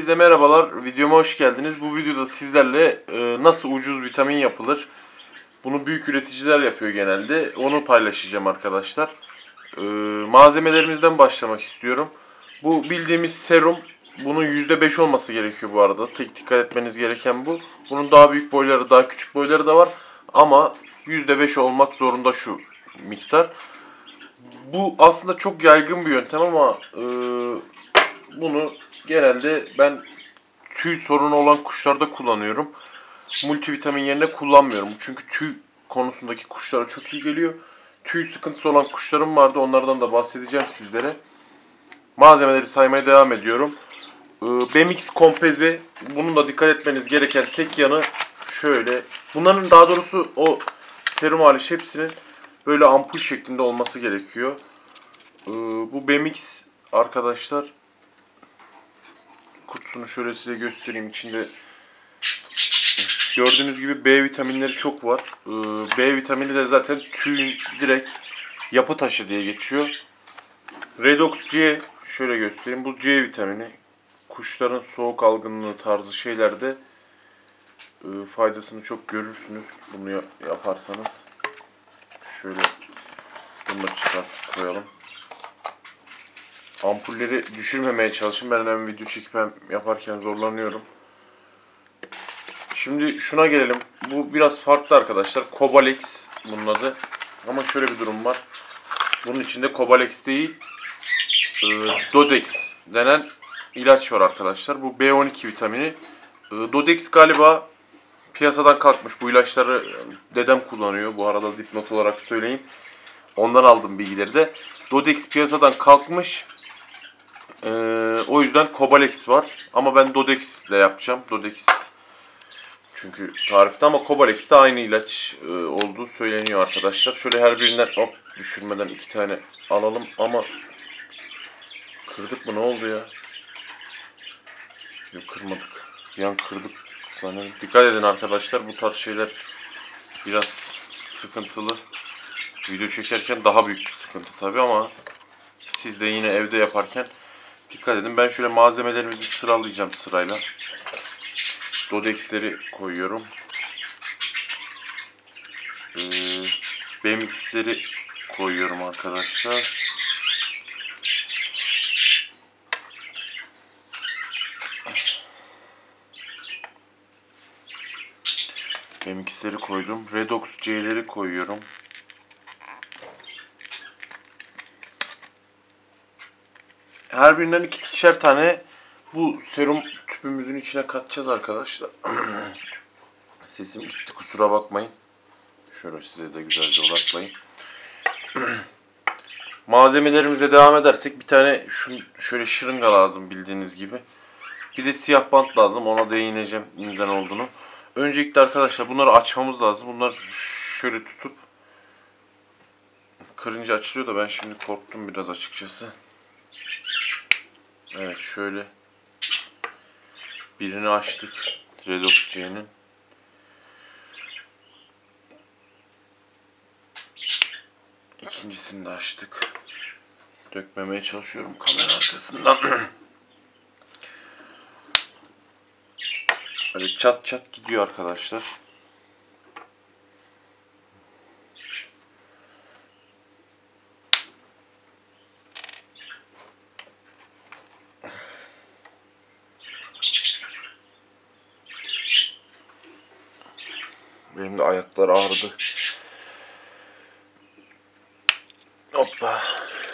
Herkese merhabalar. Videoma hoş geldiniz. Bu videoda sizlerle nasıl ucuz vitamin yapılır? Bunu büyük üreticiler yapıyor genelde. Onu paylaşacağım arkadaşlar. Malzemelerimizden başlamak istiyorum. Bu bildiğimiz serum. Bunun %5 olması gerekiyor bu arada. Tek dikkat etmeniz gereken bu. Bunun daha büyük boyları, daha küçük boyları da var. Ama %5 olmak zorunda şu miktar. Bu aslında çok yaygın bir yöntem ama bunu genelde ben tüy sorunu olan kuşlarda kullanıyorum. Multivitamin yerine kullanmıyorum. Çünkü tüy konusundaki kuşlara çok iyi geliyor. Tüy sıkıntısı olan kuşlarım vardı. Onlardan da bahsedeceğim sizlere. Malzemeleri saymaya devam ediyorum. Bemix Kompeze. Bunun da dikkat etmeniz gereken tek yanı şöyle. Bunların daha doğrusu o serum hariç hepsinin böyle ampul şeklinde olması gerekiyor. Bu Bemix arkadaşlar, kutusunu şöyle size göstereyim. İçinde gördüğünüz gibi B vitaminleri çok var. B vitamini de zaten tüyün direkt yapı taşı diye geçiyor. Redox C, şöyle göstereyim. Bu C vitamini kuşların soğuk algınlığı tarzı şeylerde faydasını çok görürsünüz. Bunu yaparsanız. Şöyle bunu da çıkartıp koyalım. Ampulleri düşürmemeye çalışın. Ben hemen video çekip yaparken zorlanıyorum. Şimdi şuna gelelim. Bu biraz farklı arkadaşlar. Cobalex bunun adı. Ama şöyle bir durum var. Bunun içinde Cobalex değil, Dodex denen ilaç var arkadaşlar. Bu B12 vitamini. Dodex galiba piyasadan kalkmış. Bu ilaçları dedem kullanıyor. Bu arada dipnot olarak söyleyeyim. Ondan aldım bilgileri de. Dodex piyasadan kalkmış. O yüzden Cobalex var. Ama ben Dodex ile yapacağım. Dodex çünkü tarifte, ama Cobalex de aynı ilaç olduğu söyleniyor arkadaşlar. Şöyle her birinden düşürmeden 2 tane alalım ama kırdık mı, ne oldu ya? Yok, kırmadık. Yan kırdık sanırım. Dikkat edin arkadaşlar, bu tarz şeyler biraz sıkıntılı. Video çekerken daha büyük bir sıkıntı tabii ama siz de yine evde yaparken dikkat edin. Ben şöyle malzemelerimizi sıralayacağım sırayla. Dodex'leri koyuyorum. Bemix'leri koyuyorum arkadaşlar. Bemix'leri koydum. Redox C'leri koyuyorum. Her birinden 2'şer tane bu serum tüpümüzün içine katacağız arkadaşlar. Sesim gitti, kusura bakmayın. Şöyle size de güzelce odaklayayım. Malzemelerimize devam edersek bir tane şöyle şırınga lazım bildiğiniz gibi. Bir de siyah bant lazım, ona değineceğim neden olduğunu. Öncelikle arkadaşlar bunları açmamız lazım. Bunlar şöyle tutup kırınca açılıyor da ben şimdi korktum biraz açıkçası. Evet, şöyle birini açtık, Redox C'nin. İkincisini de açtık. Dökmemeye çalışıyorum kamera arkasından. Böyle çat çat gidiyor arkadaşlar. Benim de ayaklar ağrıdı. Hoppa.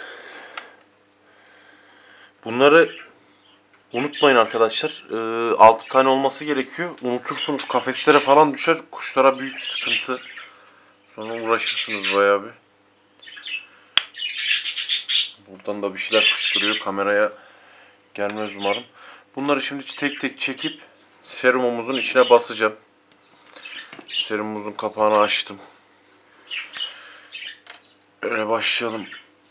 Bunları unutmayın arkadaşlar. 6 tane olması gerekiyor. Unutursunuz kafeslere falan düşer. Kuşlara büyük sıkıntı. Sonra uğraşırsınız bayağı bir. Buradan da bir şeyler fışkırıyor. Kameraya gelmez umarım. Bunları şimdi tek tek çekip serumumuzun içine basacağım. Serumumuzun kapağını açtım. Öyle başlayalım.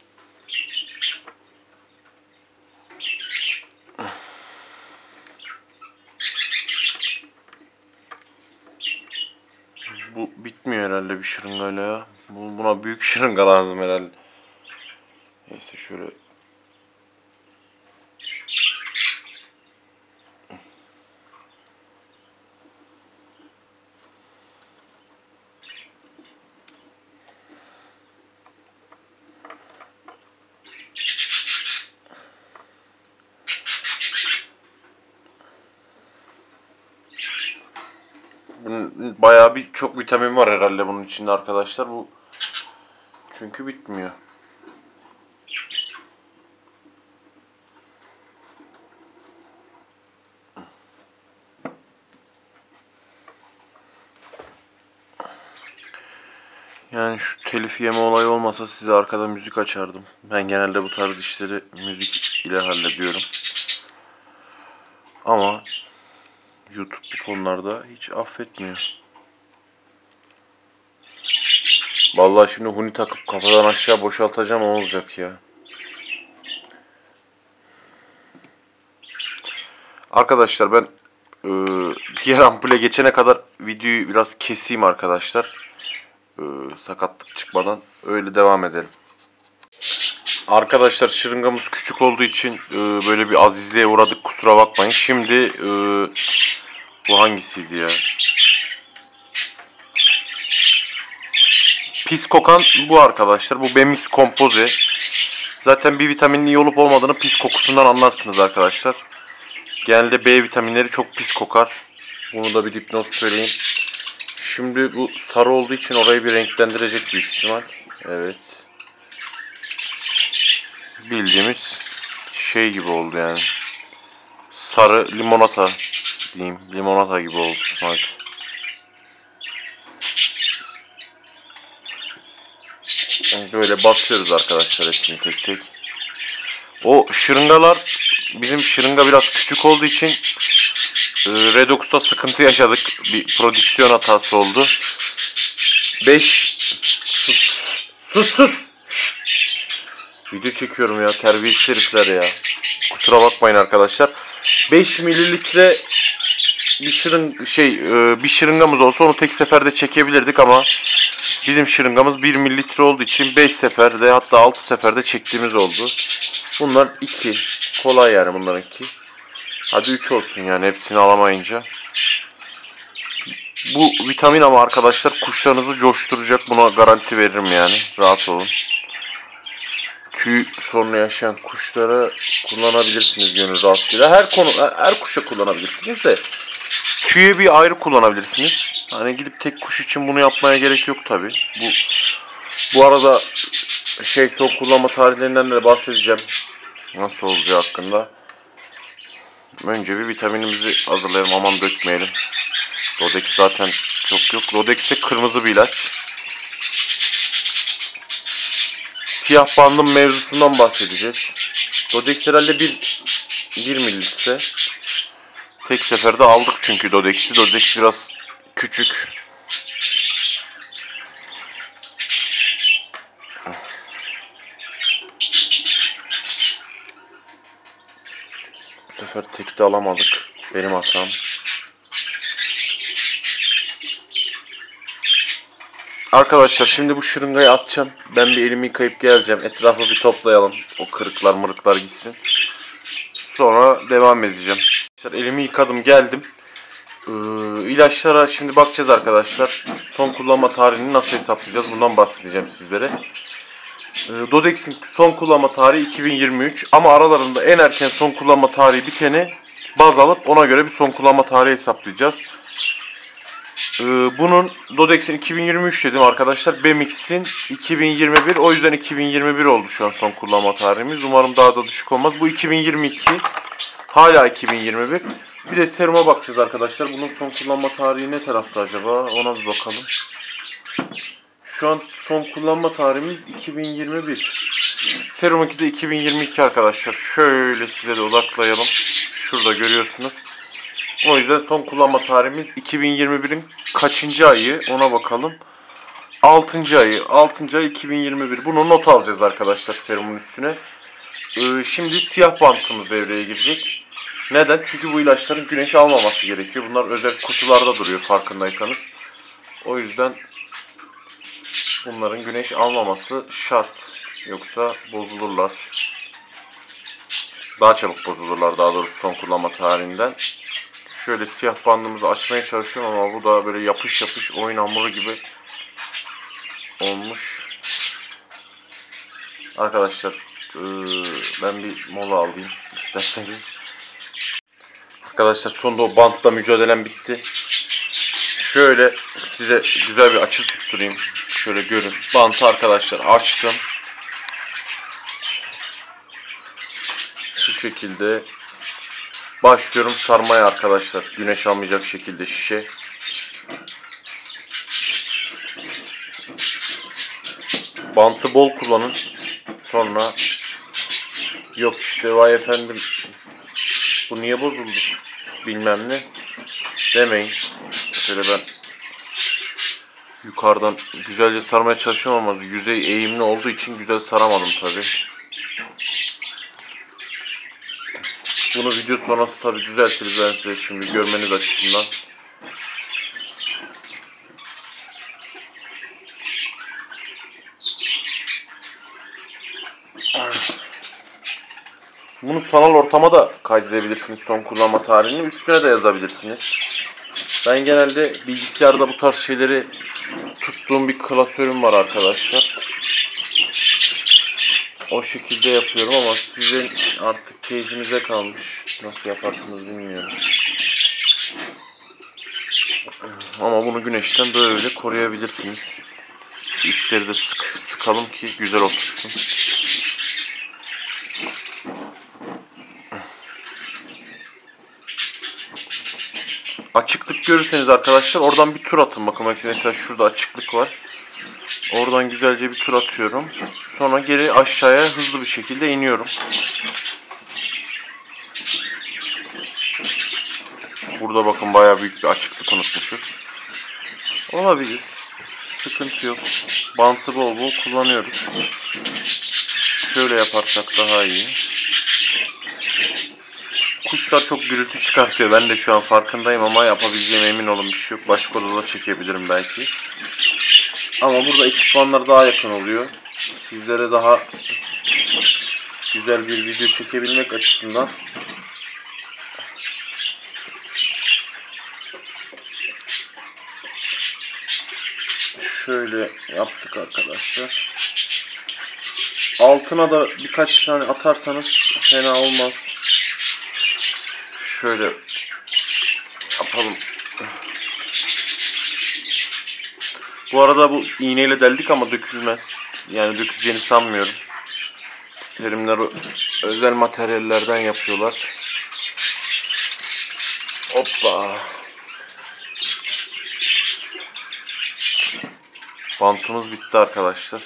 Bu bitmiyor herhalde bir şırıngayla ya. Buna büyük şırınga lazım herhalde. Neyse şöyle bayağı bir çok vitamin var herhalde bunun içinde arkadaşlar. Bu çünkü bitmiyor. Yani şu telif yeme olayı olmasa size arkada müzik açardım. Ben genelde bu tarz işleri müzik ile hallediyorum. Ama YouTube bu konularda hiç affetmiyor. Vallahi şimdi huni takıp kafadan aşağı boşaltacağım, o olacak ya. Arkadaşlar ben diğer ampule geçene kadar videoyu biraz keseyim arkadaşlar. Sakatlık çıkmadan öyle devam edelim. Arkadaşlar şırıngamız küçük olduğu için böyle bir azizliğe uğradık, kusura bakmayın. Şimdi bu hangisiydi ya? Pis kokan bu arkadaşlar. Bu Bemix Kompoze. Zaten bir vitaminin iyi olup olmadığını pis kokusundan anlarsınız arkadaşlar. Genelde B vitaminleri çok pis kokar. Bunu da bir dipnot söyleyeyim. Şimdi bu sarı olduğu için orayı bir renklendirecek büyük ihtimal. Evet. Bildiğimiz şey gibi oldu yani. Sarı limonata diyeyim. Limonata gibi oldu sanki. Yani böyle basıyoruz arkadaşlar hepsini tek tek. O şırıngalar, bizim şırınga biraz küçük olduğu için Redox'ta sıkıntı yaşadık. Bir prodüksiyon hatası oldu. 5 sus. Video çekiyorum ya, terbiyesiz herifler ya. Kusura bakmayın arkadaşlar. 5 mililitre bir şırıngamız olsa onu tek seferde çekebilirdik ama bizim şırıngamız 1 mililitre olduğu için 5 seferde, hatta 6 seferde çektiğimiz oldu. Bunlar 2. Kolay yani bunların 2. Hadi 3 olsun yani hepsini alamayınca. Bu vitamin ama arkadaşlar kuşlarınızı coşturacak, buna garanti veririm yani. Rahat olun. Tüy sorunu yaşayan kuşlara kullanabilirsiniz gönül rahatlığıyla. Her kuşa kullanabilirsiniz de tüye bir ayrı kullanabilirsiniz. Hani gidip tek kuş için bunu yapmaya gerek yok tabi. Bu arada son kullanma tarihlerinden de bahsedeceğim. Nasıl olacağı hakkında. Önce bir vitaminimizi hazırlayalım, aman dökmeyelim. Dodex zaten çok yok. Dodex de kırmızı bir ilaç. Siyah bandım mevzusundan bahsedeceğiz. Dodex herhalde 1 mililitre. Tek seferde aldık çünkü Dodex'i. Dodex biraz küçük. Bu sefer tek de alamadık. Benim hatam. Arkadaşlar şimdi bu şırıngayı atacağım. Ben bir elimi yıkayıp geleceğim. Etrafı bir toplayalım. O kırıklar mırıklar gitsin. Sonra devam edeceğim. Elimi yıkadım geldim. İlaçlara şimdi bakacağız arkadaşlar. Son kullanma tarihini nasıl hesaplayacağız? Bundan bahsedeceğim sizlere. Dodex'in son kullanma tarihi 2023 ama aralarında en erken son kullanma tarihi biteni baz alıp ona göre bir son kullanma tarihi hesaplayacağız. Bunun Dodex'in 2023 dedim arkadaşlar. Bemix'in 2021. O yüzden 2021 oldu şu an son kullanma tarihimiz. Umarım daha da düşük olmaz. Bu 2022. Hala 2021. Bir de seruma bakacağız arkadaşlar. Bunun son kullanma tarihi ne tarafta acaba? Ona bir bakalım. Şu an son kullanma tarihimiz 2021. Serum 2 de 2022 arkadaşlar. Şöyle size de odaklayalım. Şurada görüyorsunuz. O yüzden son kullanma tarihimiz 2021'in kaçıncı ayı ona bakalım. 6. ayı. 6. ay 2021. Bunu not alacağız arkadaşlar serumun üstüne. Şimdi siyah bantımız devreye girecek. Neden? Çünkü bu ilaçların güneş almaması gerekiyor. Bunlar özel kutularda duruyor farkındaysanız. O yüzden bunların güneş almaması şart. Yoksa bozulurlar. Daha çabuk bozulurlar daha doğrusu son kullanma tarihinden. Şöyle siyah bandımızı açmaya çalışıyorum ama bu da böyle yapış yapış oyun hamuru gibi olmuş. Arkadaşlar ben bir mola alayım isterseniz. Arkadaşlar sonunda o bantla mücadelem bitti. Şöyle size güzel bir açı tutturayım. Şöyle görün. Bantı arkadaşlar açtım. Şu şekilde başlıyorum sarmaya arkadaşlar. Güneş almayacak şekilde şişe. Bantı bol kullanın. Sonra yok işte vay efendim bu niye bozuldu bilmem ne demeyin. Şöyle ben yukarıdan güzelce sarmaya çalışıyorum ama yüzey eğimli olduğu için güzel saramadım tabi. Bunu video sonrası tabi düzeltiriz, ben size şimdi görmeniz açısından. Bunu sanal ortama da kaydedebilirsiniz, son kullanma tarihini üstüne de yazabilirsiniz. Ben genelde bilgisayarda bu tarz şeyleri tuttuğum bir klasörüm var arkadaşlar. O şekilde yapıyorum ama sizin artık keyfinize kalmış. Nasıl yaparsınız bilmiyorum. Ama bunu güneşten böyle koruyabilirsiniz. Üstleri de sıkalım ki güzel otursun. Açıklık görürseniz arkadaşlar oradan bir tur atın. Bakın mesela şurada açıklık var. Oradan güzelce bir tur atıyorum. Sonra geri aşağıya hızlı bir şekilde iniyorum. Burada bakın bayağı büyük bir açıklık unutmuşuz. Olabilir. Sıkıntı yok. Bantı bol bol kullanıyoruz. Şöyle yaparsak daha iyi. Kuşlar çok gürültü çıkartıyor. Ben de şu an farkındayım ama yapabileceğim emin olun bir şey yok. Başka odada çekebilirim belki. Ama burada ekipmanlar daha yakın oluyor. Sizlere daha güzel bir video çekebilmek açısından. Şöyle yaptık arkadaşlar. Altına da birkaç tane atarsanız fena olmaz. Şöyle yapalım. Bu arada bu iğneyle deldik ama dökülmez. Yani döküleceğini sanmıyorum. Serimler özel materyallerden yapıyorlar. Hoppa. Bantımız bitti arkadaşlar.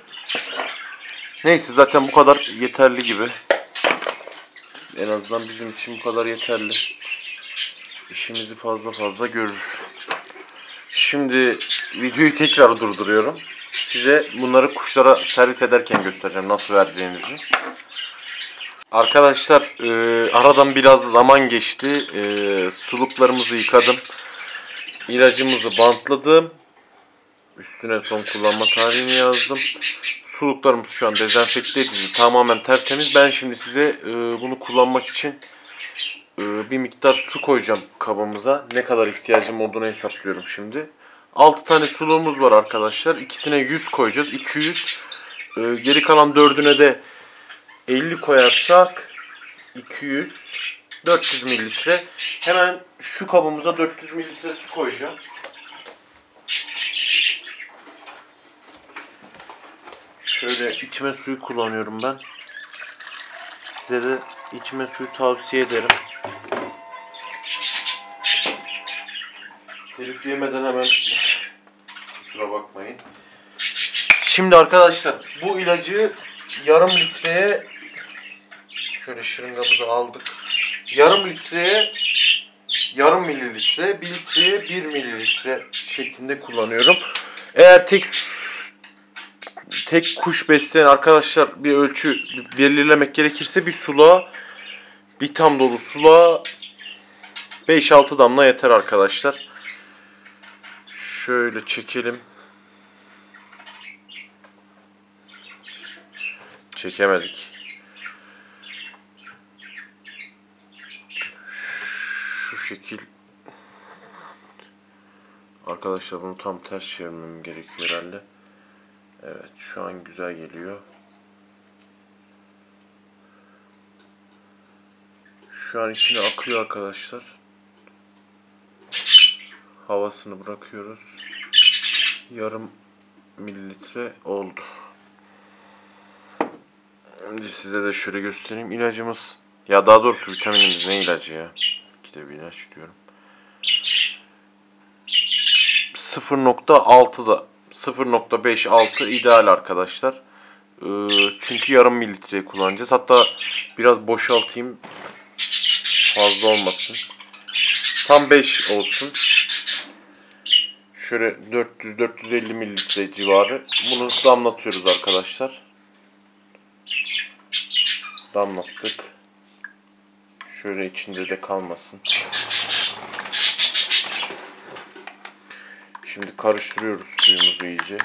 Neyse zaten bu kadar yeterli gibi. En azından bizim için bu kadar yeterli. İşimizi fazla görür. Şimdi videoyu tekrar durduruyorum. Size bunları kuşlara servis ederken göstereceğim nasıl vereceğinizi. Arkadaşlar aradan biraz zaman geçti. Suluklarımızı yıkadım. İlacımızı bantladım. Üstüne son kullanma tarihini yazdım. Suluklarımız şu an dezenfekte edildi. Tamamen tertemiz. Ben şimdi size bunu kullanmak için bir miktar su koyacağım kabımıza. Ne kadar ihtiyacım olduğunu hesaplıyorum şimdi. 6 tane suluğumuz var arkadaşlar. İkisine 100 koyacağız. 200. Geri kalan 4'üne de 50 koyarsak 200. 400 mililitre. Hemen şu kabımıza 400 mililitre su koyacağım. Şöyle içme suyu kullanıyorum ben. Size de içme suyu tavsiye ederim. Telif yemeden hemen kusura bakmayın. Şimdi arkadaşlar bu ilacı yarım litreye şöyle şırıngamızı aldık. Yarım litreye yarım mililitre, 1 litreye 1 mililitre şeklinde kullanıyorum. Eğer tek kuş besleyen arkadaşlar bir ölçü belirlemek gerekirse bir suluğa, bir tam dolu suluğa 5-6 damla yeter arkadaşlar. Şöyle çekelim. Çekemedik. Şu şekil. Arkadaşlar bunu tam ters çevirmem gerekiyor herhalde. Evet, şu an güzel geliyor. Şu an içine akıyor arkadaşlar. havasını bırakıyoruz. Yarım mililitre oldu. Şimdi size de şöyle göstereyim. İlacımız, ya daha doğrusu vitaminimiz, ne ilacı ya? İkide bir ilaç diyorum. 0.6'da 0.5-6 ideal arkadaşlar. Çünkü yarım mililitreyi kullanacağız. Hatta biraz boşaltayım. Fazla olmasın. Tam 5 olsun. Şöyle 400-450 mililitre civarı. Bunu damlatıyoruz arkadaşlar. Damlattık. Şöyle içinde de kalmasın. Şimdi karıştırıyoruz suyumuzu iyice.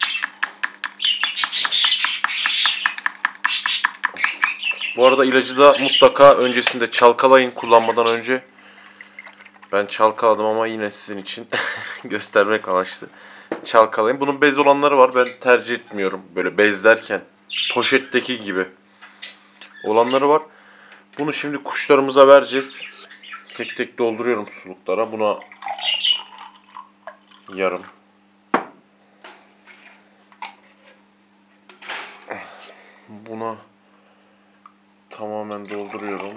Bu arada ilacı da mutlaka öncesinde çalkalayın, kullanmadan önce. Ben çalkaladım ama yine sizin için göstermek amaçlı. Çalkalayın. Bunun bez olanları var. Ben tercih etmiyorum. Böyle bez derken poşetteki gibi olanları var. Bunu şimdi kuşlarımıza vereceğiz. Tek tek dolduruyorum suluklara. Buna yarım. Buna tamamen dolduruyorum.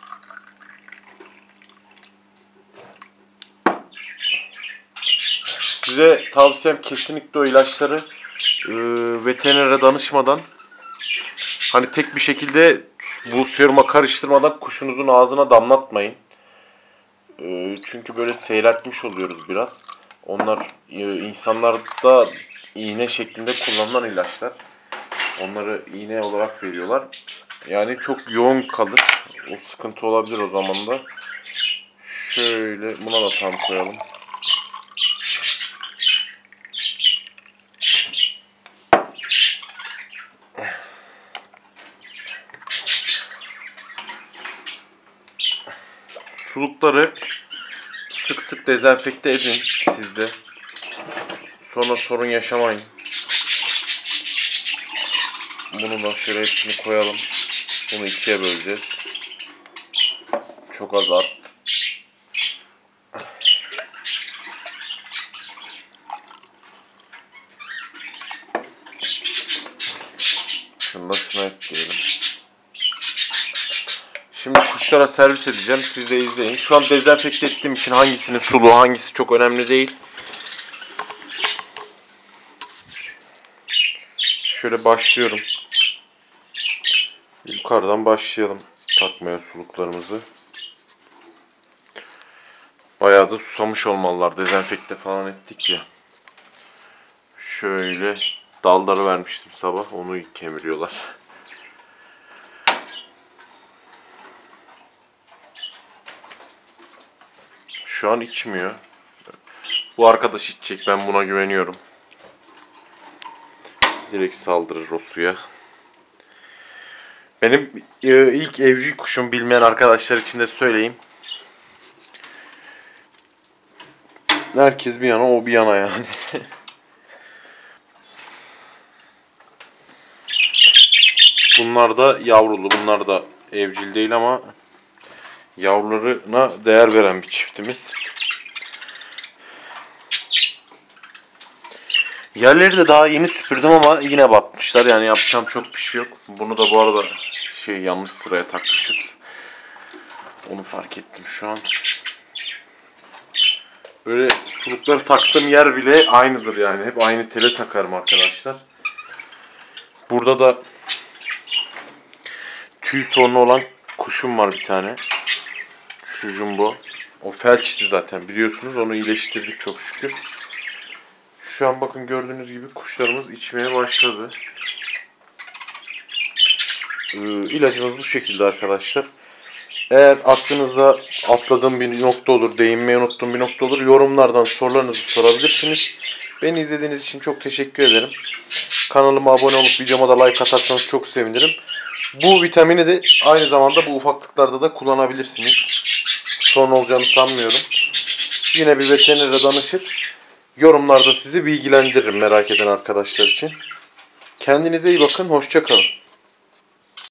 Size tavsiyem kesinlikle o ilaçları veterinere danışmadan, hani tek bir şekilde bu seruma karıştırmadan kuşunuzun ağzına damlatmayın. Çünkü böyle seyreltmiş oluyoruz biraz. Onlar insanlarda iğne şeklinde kullanılan ilaçlar. Onları iğne olarak veriyorlar. Yani çok yoğun kalır. O sıkıntı olabilir o zaman da. Şöyle buna da tam koyalım. Sulukları sık sık dezenfekte edin siz de. Sonra sorun yaşamayın. Bunu da şöyle hepsini koyalım. Bunu ikiye böleceğiz. Çok az arttı. Şunu da şuna ekleyelim. Şimdi kuşlara servis edeceğim. Siz de izleyin. Şu an dezenfekte ettiğim için hangisinin sulu, hangisi çok önemli değil. Şöyle başlıyorum. Yukarıdan başlayalım takmaya suluklarımızı. Bayağı da susamış olmalılar. Dezenfekte falan ettik ya. Şöyle dalları vermiştim sabah. Onu kemiriyorlar. Şu an içmiyor. Bu arkadaş içecek. Ben buna güveniyorum. Direkt saldırır o suya. Benim ilk evcil kuşum, bilmeyen arkadaşlar için de söyleyeyim. Herkes bir yana, o bir yana yani. Bunlar da yavrulu. Bunlar da evcil değil ama yavrularına değer veren bir çiftimiz. Yerleri de daha yeni süpürdüm ama yine batmışlar. Yani yapacağım çok bir şey yok. Bunu da bu arada yanlış sıraya takmışız. Onu fark ettim şu an. Böyle sulukları taktığım yer bile aynıdır yani. Hep aynı tele takarım arkadaşlar. Burada da tüy sorunu olan kuşum var bir tane. Şu jumbo. O felçti zaten biliyorsunuz. Onu iyileştirdik çok şükür. Şu an bakın gördüğünüz gibi kuşlarımız içmeye başladı. İlacımız bu şekilde arkadaşlar. Eğer aklınızda atladığım bir nokta olur, değinmeyi unuttuğum bir nokta olur, yorumlardan sorularınızı sorabilirsiniz. Beni izlediğiniz için çok teşekkür ederim. Kanalıma abone olup videoma da like atarsanız çok sevinirim. Bu vitamini de aynı zamanda bu ufaklıklarda da kullanabilirsiniz. Sorun olacağını sanmıyorum. Yine bir veterinere danışır. Yorumlarda sizi bilgilendiririm merak eden arkadaşlar için. Kendinize iyi bakın. Hoşça kalın.